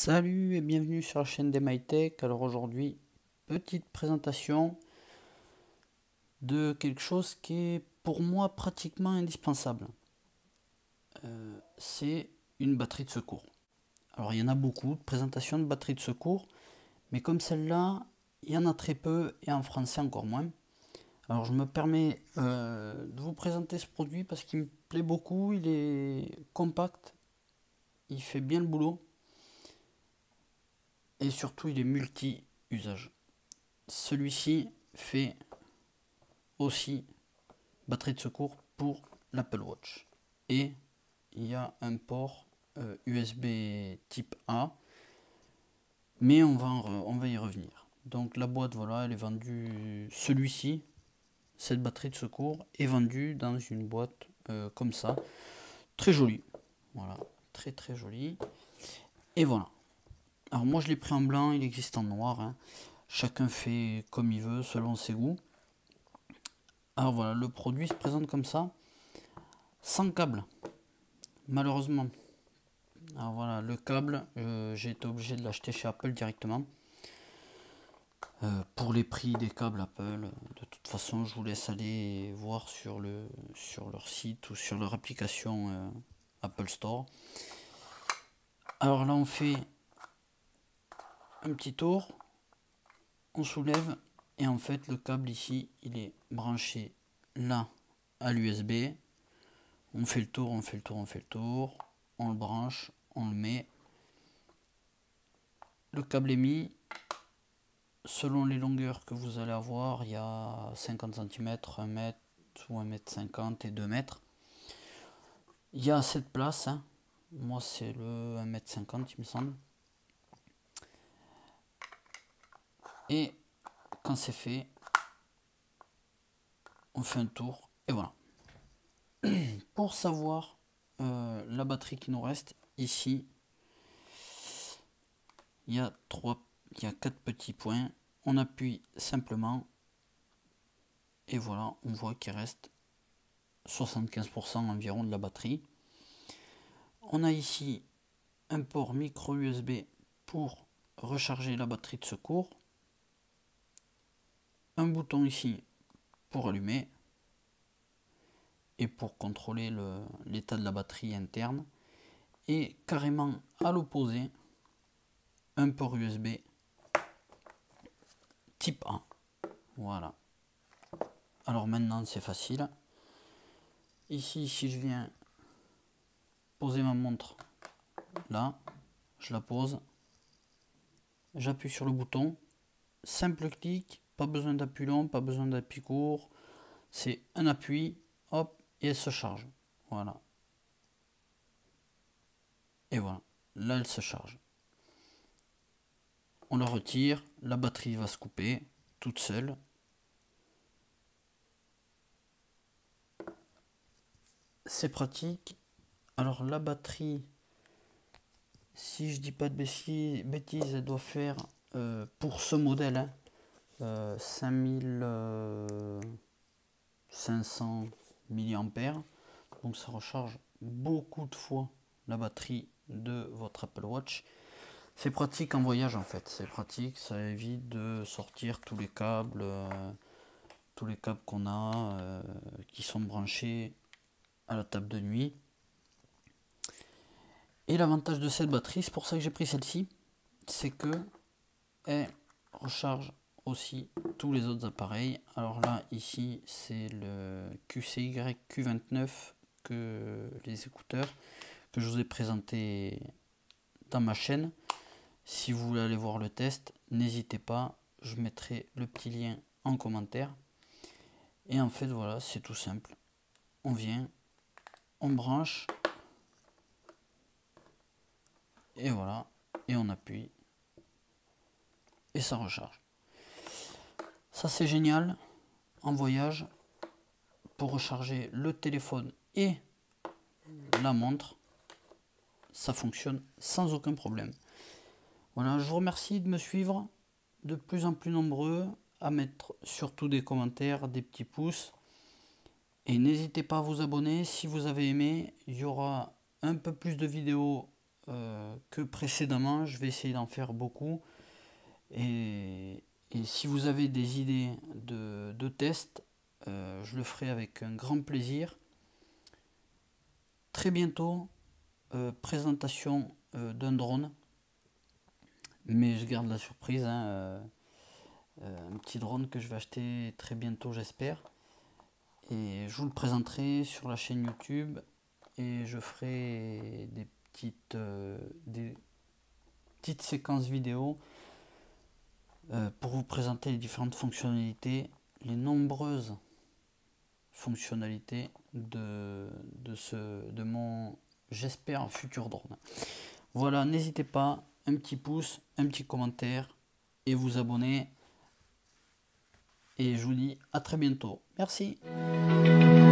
Salut et bienvenue sur la chaîne d'MyTech. Alors aujourd'hui, petite présentation de quelque chose qui est pour moi pratiquement indispensable. C'est une batterie de secours. Alors il y en a beaucoup de présentations de batteries de secours, mais comme celle-là, il y en a très peu et en français encore moins. Alors je me permets de vous présenter ce produit parce qu'il me plaît beaucoup, il est compact, il fait bien le boulot. Et surtout il est multi-usage. Celui-ci fait aussi batterie de secours pour l'Apple Watch. Et il y a un port USB type A, mais on va y revenir. Donc la boîte, voilà, elle est vendue, celui-ci, cette batterie de secours, est vendue dans une boîte comme ça, très jolie. Voilà, très très jolie. Et voilà. Alors moi je l'ai pris en blanc, il existe en noir, hein. Chacun fait comme il veut, selon ses goûts. Alors voilà, le produit se présente comme ça, sans câble, malheureusement. Alors voilà, le câble, j'ai été obligé de l'acheter chez Apple directement. Pour les prix des câbles Apple, de toute façon, je vous laisse aller voir sur leur site ou sur leur application Apple Store. Alors là, on fait un petit tour, on soulève, et en fait, le câble ici, il est branché là à l'USB. On fait le tour, on fait le tour, on fait le tour, on le branche, on le met. Le câble est mis. Selon les longueurs que vous allez avoir, il y a 50 cm, 1 mètre ou 1,50 m et 2 mètres. Il y a assez de place, hein. Moi c'est le 1,50 m il me semble. Et quand c'est fait, on fait un tour et voilà. Pour savoir la batterie qui nous reste, ici, il y a 4 petits points. On appuie simplement et voilà, on voit qu'il reste 75% environ de la batterie. On a ici un port micro USB pour recharger la batterie de secours, un bouton ici pour allumer et pour contrôler l'état de la batterie interne, et carrément à l'opposé un port USB type A. Voilà. Alors maintenant c'est facile. Ici, si je viens poser ma montre là, je la pose, j'appuie sur le bouton, simple clic, pas besoin d'appui long, pas besoin d'appui court, c'est un appui, hop, et elle se charge. Voilà. Et voilà, là elle se charge. On la retire, la batterie va se couper toute seule. C'est pratique. Alors la batterie, si je dis pas de bêtises, elle doit faire pour ce modèle 5500 mAh. Donc ça recharge beaucoup de fois la batterie de votre Apple Watch. C'est pratique en voyage en fait, c'est pratique, ça évite de sortir tous les câbles qu'on a qui sont branchés à la table de nuit. Et l'avantage de cette batterie, c'est pour ça que j'ai pris celle-ci, c'est que elle recharge aussi tous les autres appareils. Alors là, ici, c'est le QCY Q29, que les écouteurs que je vous ai présenté dans ma chaîne. Si vous voulez aller voir le test, n'hésitez pas, je mettrai le petit lien en commentaire. Et en fait, voilà, c'est tout simple. On vient, on branche, et voilà, et on appuie, et ça recharge. Ça c'est génial en voyage pour recharger le téléphone et la montre. Ça fonctionne sans aucun problème. Voilà, je vous remercie de me suivre, de plus en plus nombreux, à mettre surtout des commentaires, des petits pouces. Et n'hésitez pas à vous abonner si vous avez aimé. Il y aura un peu plus de vidéos que précédemment. Je vais essayer d'en faire beaucoup. Et si vous avez des idées de tests, je le ferai avec un grand plaisir. Très bientôt, présentation d'un drone. Mais je garde la surprise, hein, un petit drone que je vais acheter très bientôt, j'espère. Et je vous le présenterai sur la chaîne YouTube. Et je ferai des petites séquences vidéo pour vous présenter les différentes fonctionnalités, les nombreuses fonctionnalités de mon, j'espère, futur drone. Voilà, n'hésitez pas, un petit pouce, un petit commentaire et vous abonner. Et je vous dis à très bientôt. Merci.